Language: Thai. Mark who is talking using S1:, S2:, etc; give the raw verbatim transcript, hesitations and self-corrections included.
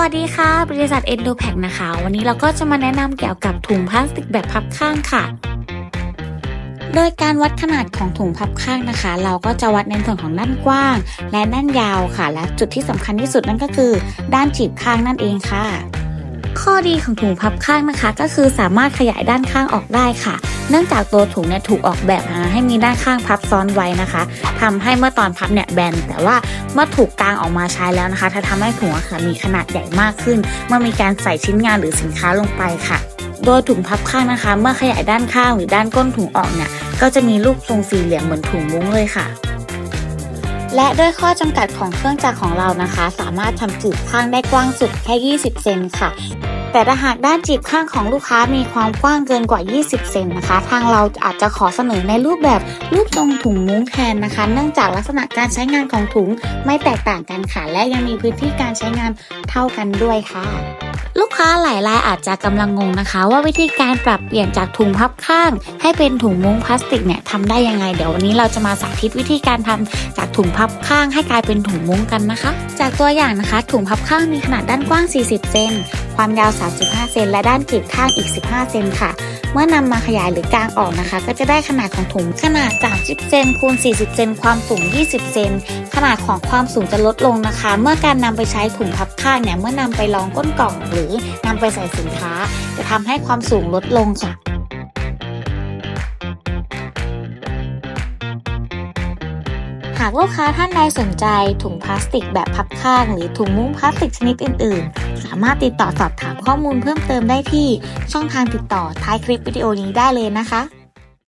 S1: วัสดีค่ะบริษัท Endopack นะคะวันนี้เราก็จะมาแนะนำเกี่ยวกับถุงพลาสติกแบบพับข้างค่ะโดยการวัดขนาดของถุงพับข้างนะคะเราก็จะวัดในส่วนของด้านกว้างและด้านยาวค่ะและจุดที่สำคัญที่สุดนั่นก็คือด้านจีบข้างนั่นเองค่ะข้อดีของถุงพับข้างนะคะก็คือสามารถขยายด้านข้างออกได้ค่ะเนื่องจากตัวถุงเนี่ยถูกออกแบบมาให้มีด้านข้างพับซ้อนไว้นะคะทำให้เมื่อตอนพับเนี่ยแบนแต่ว่าเมื่อถูกกางออกมาใช้แล้วนะคะถ้าทำให้ถุงค่ะมีขนาดใหญ่มากขึ้นเมื่อมีการใส่ชิ้นงานหรือสินค้าลงไปค่ะโดยถุงพับข้างนะคะเมื่อขยายด้านข้างหรือด้านก้นถุงออกเนี่ยก็จะมีรูปทรงสี่เหลี่ยมเหมือนถุงมุ้งเลยค่ะและด้วยข้อจำกัดของเครื่องจักรของเรานะคะสามารถทำจีบข้างได้กว้างสุดแค่ยี่สิบเซนค่ะแต่ถ้าหากด้านจีบข้างของลูกค้ามีความกว้างเกินกว่ายี่สิบเซนนะคะทางเราอาจจะขอเสนอในรูปแบบรูปทรงถุงมุ้งแทนนะคะเนื่องจากลักษณะการใช้งานของถุงไม่แตกต่างกันค่ะและยังมีพื้นที่การใช้งานเท่ากันด้วยค่ะลูกค้าหลายรายอาจจะกำลังงงนะคะว่าวิธีการปรับเปลี่ยนจากถุงพับข้างให้เป็นถุงมุ้งพลาสติกเนี่ยทำได้ยังไงเดี๋ยววันนี้เราจะมาสาธิตวิธีการทำจากถุงพับข้างให้กลายเป็นถุงมุ้งกันนะคะจากตัวอย่างนะคะถุงพับข้างมีขนาดด้านกว้างสี่สิบเซนความยาวสามสิบห้าเซนและด้านกรีบข้างอีกสิบห้าเซนค่ะเมื่อนำมาขยายหรือกางออกนะคะก็จะได้ขนาดของถุงขนาดสามสิบเซนคูณสี่สิบเซนความสูงยี่สิบเซนขนาดของความสูงจะลดลงนะคะเมื่อการนำไปใช้ถุงพับข้างเนี่ยเมื่อนำไปรองก้นกล่องหรือนำไปใส่สินค้าจะทำให้ความสูงลดลงค่ะหากลูกค้าท่านใดสนใจถุงพลาสติกแบบพับข้างหรือถุงมุ้งพลาสติกชนิดอื่นๆสามารถติดต่อสอบถามข้อมูลเพิ่มเติมได้ที่ช่องทางติดต่อท้ายคลิปวิดีโอนี้ได้เลยนะคะ